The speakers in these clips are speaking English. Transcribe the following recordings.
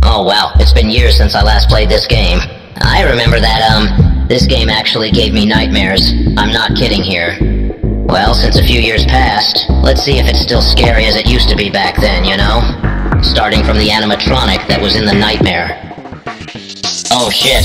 Oh wow, it's been years since I last played this game. I remember that, this game actually gave me nightmares. I'm not kidding here. Well, since a few years passed, let's see if it's still scary as it used to be back then, you know? Starting from the animatronic that was in the nightmare. Oh shit.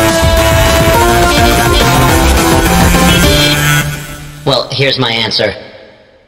Well, here's my answer.